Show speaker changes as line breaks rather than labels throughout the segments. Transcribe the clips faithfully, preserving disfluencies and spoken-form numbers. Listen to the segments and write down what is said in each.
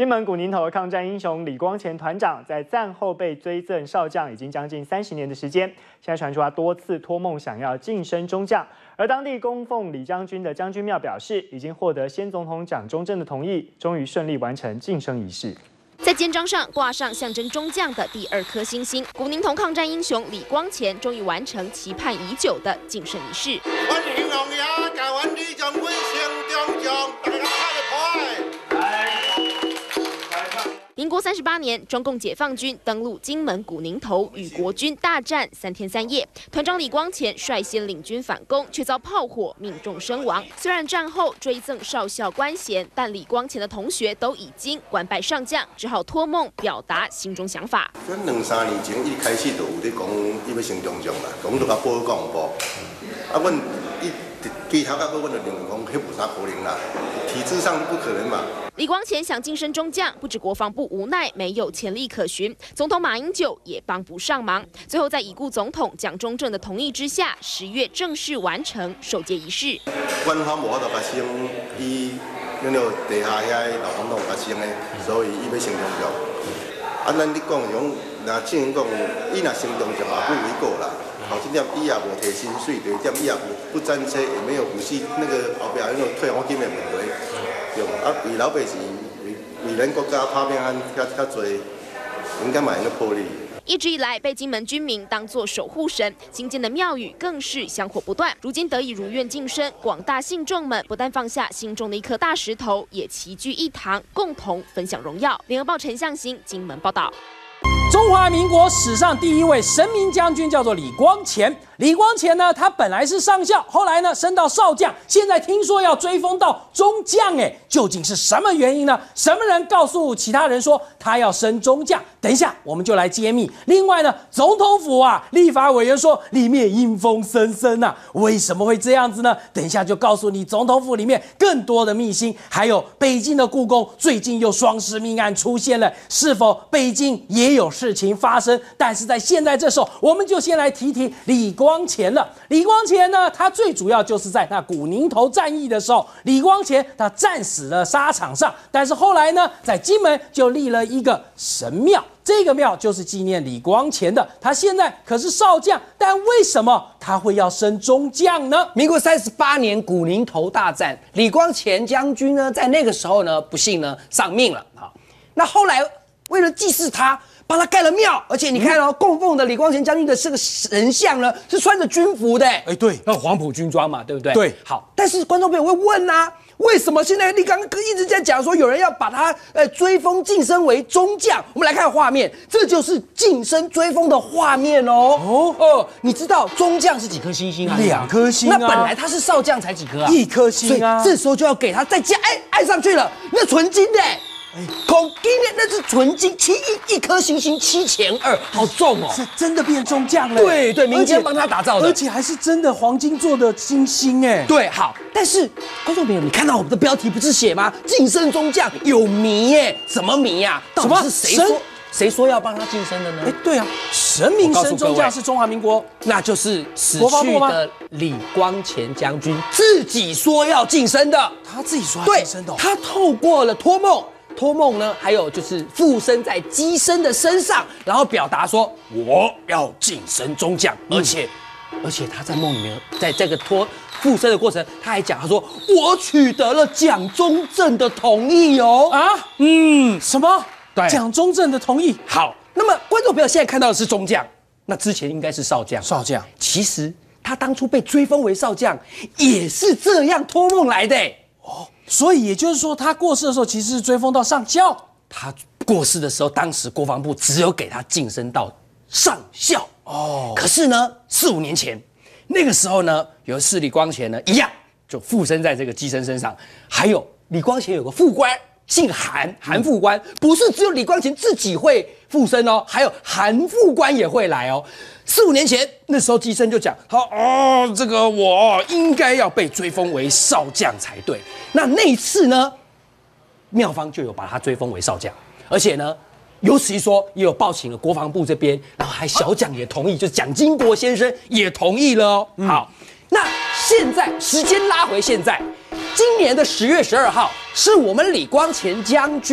金门古宁头的抗战英雄李光前团长，在战后被追赠少将，已经将近三十年的时间。现在传出他多次托梦想要晋升中将，而当地供奉李将军的将军庙表示，已经获得先总统蒋中正的同意，终于顺利完成晋升仪式。
在肩章上挂上象征中将的第二颗星星，古宁头抗战英雄李光前终于完成期盼已久的晋升仪式。
阮英雄爷甲阮李将军升中将，大家拍个拍。
民国三十八年，中共解放军登陆金门古宁头，与国军大战三天三夜。团长李光前率先领军反攻，却遭炮火命中身亡。虽然战后追赠少校官衔，但李光前的同学都已经官拜上将，只好托梦表达心中想法。
咱两三年前一开始就有咧讲，伊要升中将啦，讲就甲报讲无。啊，阮一低头到尾，阮就认为讲，迄无啥可能啦，体制上不可能嘛。
李光前想晋升中将，不止国防部无奈没有潜力可循，总统马英九也帮不上忙。最后在已故总统蒋中正的同意之下，十月正式完成授阶仪式。
官方无法度甲升，伊那个地下遐老总统甲升的，所以伊要升中将。啊，咱你讲讲，若正经讲，伊若升中将也不为过啦。好，这点伊也无提薪水，第二点伊也不不沾车，也没有补习那个后边那种退休金的问题。 对啊，为老百姓、为为咱国家打拼较较多，应该嘛应该破例。
一直以来被金门军民当作守护神，新建的庙宇更是香火不断。如今得以如愿晋升，广大信众们不但放下心中的一颗大石头，也齐聚一堂，共同分享荣耀。联合报陈向新金门报道。
中华民国史上第一位神明将军叫做李光前。李光前呢，他本来是上校，后来呢升到少将，现在听说要追封到中将，哎，究竟是什么原因呢？什么人告诉其他人说他要升中将？等一下我们就来揭秘。另外呢，总统府啊，立法委员说里面阴风森森啊，为什么会这样子呢？等一下就告诉你总统府里面更多的秘辛，还有北京的故宫最近又双尸命案出现了，是否北京也有事情发生？但是在现在这时候，我们就先来提提李光前了。李光前呢，他最主要就是在那古宁头战役的时候，李光前他战死了沙场上，但是后来呢，在金门就立了一个神庙。 这个庙就是纪念李光前的，他现在可是少将，但为什么他会要升中将呢？
民国三十八年古宁头大战，李光前将军呢，在那个时候呢，不幸呢丧命了。好，那后来为了祭祀他，帮他盖了庙，而且你看哦，嗯、供奉的李光前将军的这个神像呢，是穿着军服的，哎，
对，
那黄埔军装嘛，对不对？
对，
好，但是观众朋友会问啊。 为什么现在你刚刚一直在讲说有人要把他呃追封晋升为中将？我们来看画面，这就是晋升追封的画面哦。哦哦，你知道中将是几颗星星啊？
两颗星啊。
那本来他是少将才几颗啊？
一颗星啊。
所以这时候就要给他再加，哎，按上去了，那纯金的。 孔金的那是纯金，七一一颗星星七千二，好重哦！
是真的变中将了。
对对，民间帮他打造的，
而且还是真的黄金做的星星哎。
对，好，但是观众朋友，你看到我们的标题不是写吗？晋升中将有谜耶，什么谜呀？到底是谁说谁说要帮他晋升的呢？
哎，对啊，神明升中将是中华民国，
那就是死去的李光前将军自己说要晋升的，
他自己说要晋升的，
他透过了托梦。 托梦呢，还有就是附身在机身的身上，然后表达说我要晋升中将，嗯、而且，而且他在梦里面，在这个托附身的过程，他还讲他说我取得了蒋中正的同意哦啊，
嗯，什么？
对，
蒋中正的同意。
好，那么观众朋友现在看到的是中将，那之前应该是少将。
少将，
其实他当初被追封为少将，也是这样托梦来的
哦。 所以也就是说，他过世的时候其实是追封到上校。
他过世的时候，当时国防部只有给他晋升到上校哦。可是呢，四五年前，那个时候呢，有是李光前呢一样就附身在这个机身身上。还有李光前有个副官姓韩，韩副官、嗯、不是只有李光前自己会附身哦，还有韩副官也会来哦。四五年前，那时候机身就讲，他哦，这个我应该要被追封为少将才对。 那那一次呢，妙方就有把他追封为少将，而且呢，有此一说，也有报请了国防部这边，然后还小蒋也同意，就是蒋经国先生也同意了哦。嗯、好，那现在时间拉回现在，今年的十月十二号，是我们李光前将军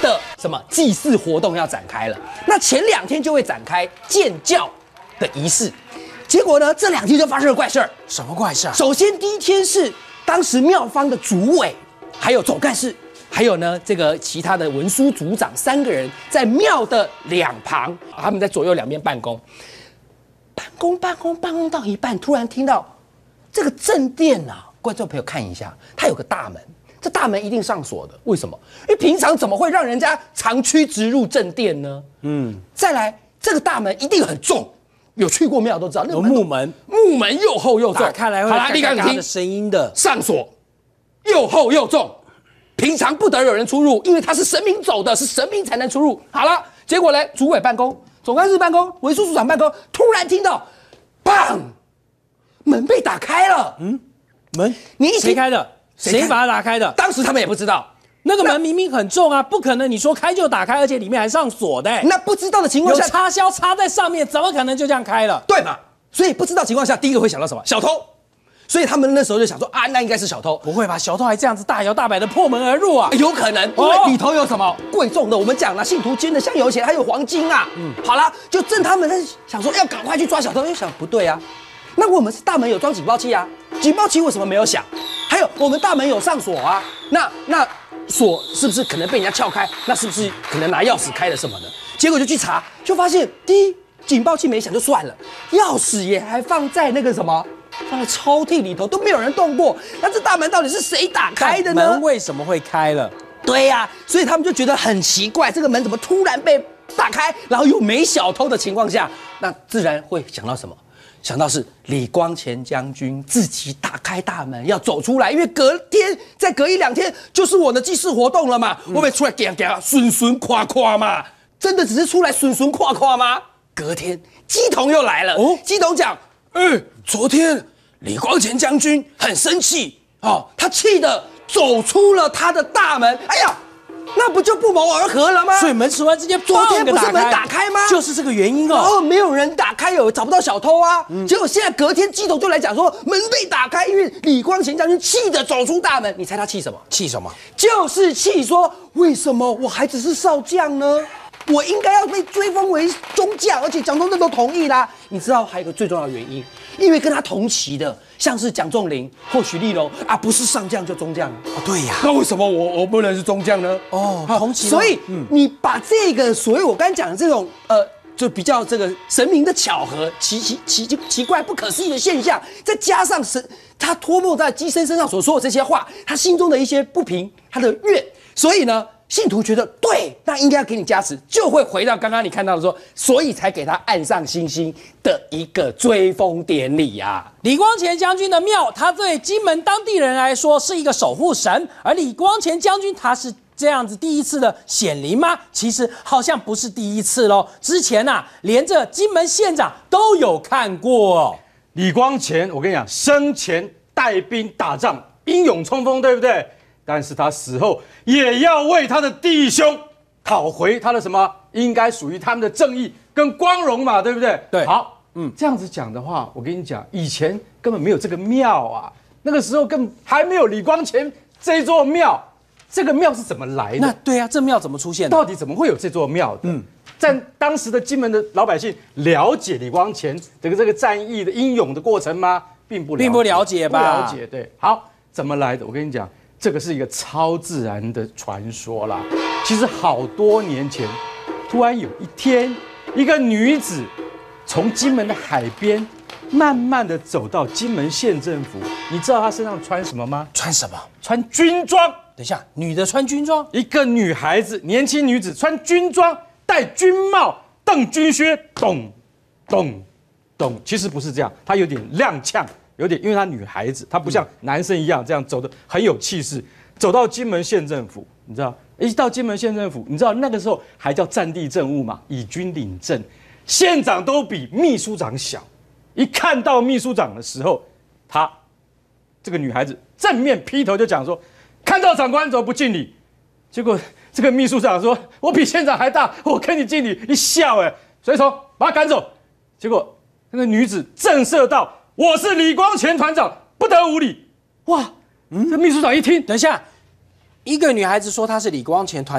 的什么祭祀活动要展开了。那前两天就会展开建教的仪式，结果呢，这两天就发生了怪事儿。
什么怪事啊？
首先第一天是当时庙方的主委，还有总干事，还有呢这个其他的文书组长三个人在庙的两旁，他们在左右两边办公，办公办公办公到一半，突然听到这个正殿啊，观众朋友看一下，它有个大门。这大门一定上锁的，为什么？因为平常怎么会让人家长驱直入正殿呢？嗯，再来，这个大门一定很重，有去过庙都知道，那
有木门，
木门又厚又重，
打开来会
好啦，你看
听的声音的，
上锁，又厚又重，平常不得有人出入，因为它是神明走的，是神明才能出入。好了，结果呢，主委办公，总干事办公，文书处长办公，突然听到，砰，门被打开了。嗯，
门
你一
谁开的？谁把它打开的？
当时他们也不知道，
那个门明明很重啊，不可能你说开就打开，而且里面还上锁的、欸。
那不知道的情况下，
有插销插在上面，怎么可能就这样开了？
对嘛？所以不知道情况下，第一个会想到什么？小偷。所以他们那时候就想说啊，那应该是小偷。
不会吧？小偷还这样子大摇大摆的破门而入啊？
有可能，因为里头有什么贵重的，我们讲了，信徒捐的香油钱，还有黄金啊。嗯，好了，就正他们在想说要赶快去抓小偷，就想不对啊。那我们是大门有装警报器啊，警报器为什么没有响？还有我们大门有上锁啊，那那锁是不是可能被人家撬开？那是不是可能拿钥匙开了什么的？结果就去查，就发现第一警报器没响就算了，钥匙也还放在那个什么，放在抽屉里头，都没有人动过。那这大门到底是谁打开的呢？
门为什么会开了？
对呀、啊，所以他们就觉得很奇怪，这个门怎么突然被打开，然后又没小偷的情况下，那自然会想到什么？想到是李光前将军自己打开大门要走出来，因为隔天再隔一两天就是我的祭祀活动了嘛，嗯、我被出来给给顺顺夸夸嘛，真的只是出来顺顺夸夸吗？隔天鸡童又来了，哦，鸡童讲，哎、欸，昨天李光前将军很生气哦，他气得走出了他的大门，哎呀！那不就不谋而合了吗？
所以门突然之间，
昨天不是门打开吗？
就是这个原因哦。
然后没有人打开，有找不到小偷啊。嗯、结果现在隔天鸡头就来讲说门被打开，因为李光前将军气得走出大门。你猜他气什么？
气什么？
就是气说为什么我还只是少将呢？我应该要被追封为中将，而且蒋中正都同意啦。你知道还有一个最重要的原因，因为跟他同期的，像是蒋仲林或许立龙啊，不是上将就中将
哦，对呀。
那为什么我我不能是中将呢？
哦，同期。
所以、嗯、你把这个所谓我刚才讲的这种呃，就比较这个神明的巧合、奇奇奇奇怪不可思议的现象，再加上神他托梦在鸡身身上所说的这些话，他心中的一些不平，他的怨，所以呢。信徒觉得对，那应该要给你加持，就会回到刚刚你看到的说，所以才给他按上星星的一个追封典礼啊。
李光前将军的庙，他对金门当地人来说是一个守护神，而李光前将军他是这样子第一次的显灵吗？其实好像不是第一次咯，之前啊，连着金门县长都有看过、哦。
李光前，我跟你讲，生前带兵打仗，英勇冲锋，对不对？但是他死后也要为他的弟兄讨回他的什么，应该属于他们的正义跟光荣嘛，对不对？
对，
好，嗯，这样子讲的话，我跟你讲，以前根本没有这个庙啊，那个时候根本还没有李光前这座庙，这个庙是怎么来的？
那对啊，这庙怎么出现的？
到底怎么会有这座庙的？嗯，在当时的金门的老百姓了解李光前这个这个战役的英勇的过程吗？并不了解，
并不了解吧？
不了解，对，好，怎么来的？我跟你讲。这个是一个超自然的传说啦。其实好多年前，突然有一天，一个女子从金门的海边慢慢的走到金门县政府。你知道她身上穿什么吗？
穿什么？
穿军装。
等一下，女的穿军装？
一个女孩子，年轻女子穿军装，戴军帽，蹬军靴，咚咚咚。其实不是这样，她有点踉跄。有点，因为她女孩子，她不像男生一样这样走的很有气势。走到金门县政府，你知道，一到金门县政府，你知道那个时候还叫战地政务嘛，以军领政，县长都比秘书长小。一看到秘书长的时候，她这个女孩子正面劈头就讲说：“看到长官怎么不敬礼？”结果这个秘书长说：“我比县长还大，我跟你敬礼。”一笑，哎，随从把他赶走。结果那个女子震慑道：“我是李光前团长，不得无礼。”哇，嗯，这秘书长一听，
等一下，一个女孩子说她是李光前团长，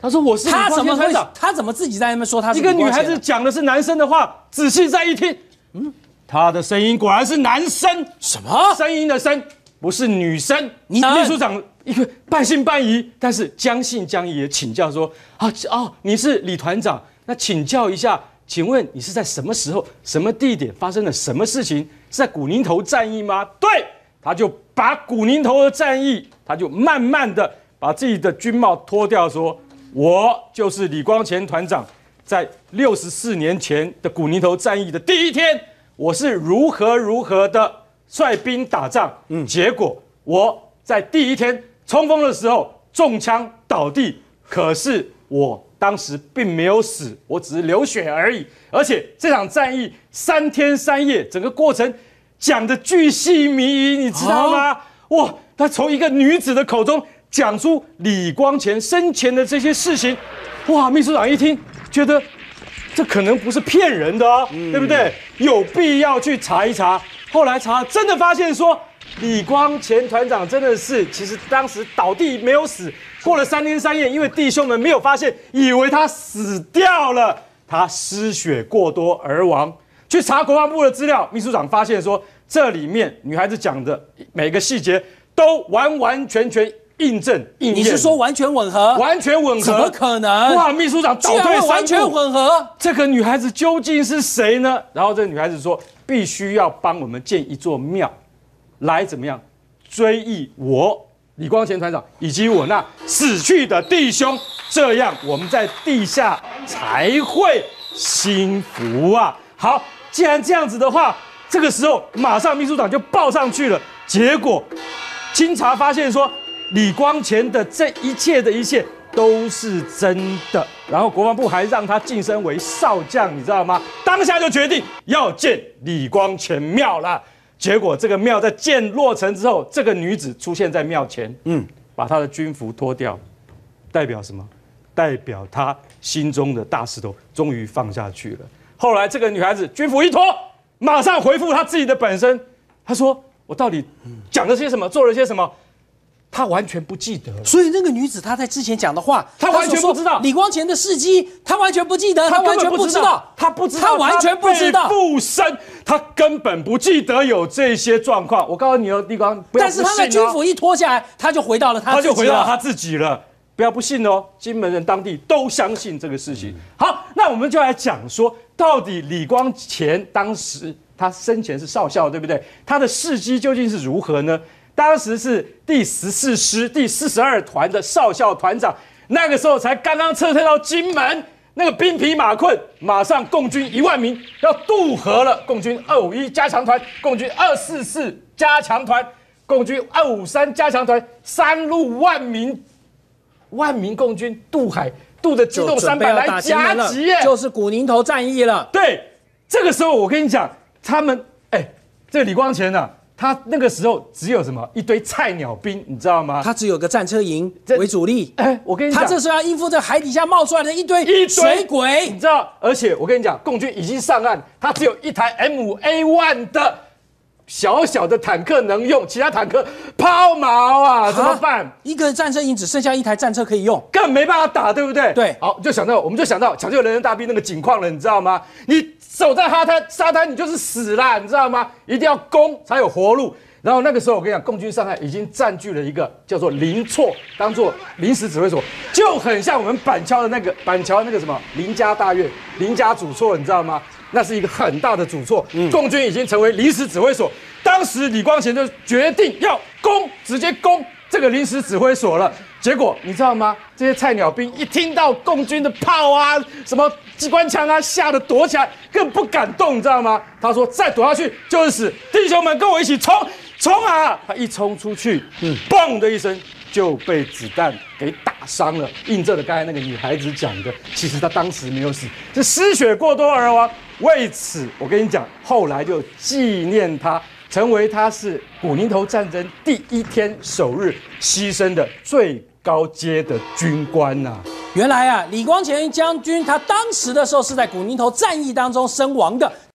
他说我是李
他怎么会
光前团长？
他怎么自己在那边说他是
一个女
李光前呢
孩子讲的是男生的话，仔细再一听，嗯，她的声音果然是男生，
什么？
声音的声不是女生。
你
秘书长一个半信半疑，但是将信将疑，也请教说啊哦，你是李团长，那请教一下，请问你是在什么时候、什么地点发生了什么事情？是在古宁头战役吗？对，他就把古宁头的战役，他就慢慢的把自己的军帽脱掉，说。我就是李光前团长，在六十四年前的古宁头战役的第一天，我是如何如何的率兵打仗，嗯，结果我在第一天冲锋的时候中枪倒地，可是我当时并没有死，我只是流血而已。而且这场战役三天三夜，整个过程讲的巨细靡遗，你知道吗？哇，他从一个女子的口中。讲出李光前生前的这些事情，哇！秘书长一听，觉得这可能不是骗人的哦，嗯、对不对？有必要去查一查。后来查，真的发现说，李光前团长真的是，其实当时倒地没有死，过了三天三夜，因为弟兄们没有发现，以为他死掉了，他失血过多而亡。去查国防部的资料，秘书长发现说，这里面女孩子讲的每个细节都完完全全。印证应验，
你是说完全吻合？
完全吻合？
怎么可能？
哇！秘书长倒退三步，
完全吻合。
这个女孩子究竟是谁呢？然后这个女孩子说，必须要帮我们建一座庙，来怎么样追忆我李光前团长以及我那死去的弟兄，这样我们在地下才会幸福啊！好，既然这样子的话，这个时候马上秘书长就报上去了，结果经查发现说。李光前的这一切的一切都是真的，然后国防部还让他晋升为少将，你知道吗？当下就决定要建李光前庙了。结果这个庙在建落成之后，这个女子出现在庙前，嗯，把她的军服脱掉，代表什么？代表她心中的大石头终于放下去了。后来这个女孩子军服一脱，马上回复她自己的本身，她说：“我到底讲了些什么，做了些什么？”他完全不记得，
所以那个女子她在之前讲的话，
她完全不知道。
李光前的事迹，她完全不记得，她完全不知道，
她不知道，
她完全不知道。
附身，她根本不记得有这些状况。我告诉你哦，李光，不要不信哦。
但是她的军服一脱下来，她就回到了她自己了，
她就回到她自己了。不要不信哦，金门人当地都相信这个事情。好，那我们就来讲说，到底李光前当时他生前是少校，对不对？他的事迹究竟是如何呢？当时是第十四师第四十二团的少校团长，那个时候才刚刚撤退到金门，那个兵疲马困，马上共军一万名要渡河了。共军二五一加强团、共军二四四加强团、共军二五三加强团，三路万名万名共军渡海，渡的机动三百来夹击耶，
就是古宁头战役了。
对，这个时候我跟你讲，他们哎，这个李光前啊。他那个时候只有什么一堆菜鸟兵，你知道吗？
他只有个战车营为主力。
哎，我跟你讲，
他这时候要应付这海底下冒出来的一堆
一
水鬼，
你知道？而且我跟你讲，共军已经上岸，他只有一台 M A 一 的小小的坦克能用，其他坦克抛锚啊，怎么办？
一个战车营只剩下一台战车可以用，
根本没办法打，对不对？
对。
好，就想到我们就想到抢救人人大兵那个景况了，你知道吗？你守在沙滩沙滩，你就是死啦，你知道吗？一定要攻才有活路。然后那个时候，我跟你讲，共军上海已经占据了一个叫做临厝，当做临时指挥所，就很像我们板桥的那个板桥那个什么林家大院、林家主厝，你知道吗？那是一个很大的主厝，嗯、共军已经成为临时指挥所。当时李光前就决定要攻，直接攻这个临时指挥所了。结果你知道吗？这些菜鸟兵一听到共军的炮啊、什么机关枪啊，吓得躲起来，更不敢动，你知道吗？他说再躲下去就是死，弟兄们跟我一起冲！冲啊！他一冲出去，嗯，嘣的一声就被子弹给打伤了，印证了刚才那个女孩子讲的，其实她当时没有死，是失血过多而亡。为此，我跟你讲，后来就纪念她，成为她是古宁头战争第一天首日牺牲的最高阶的军官呐、啊。
原来啊，李光前将军他当时的时候是在古宁头战役当中身亡的。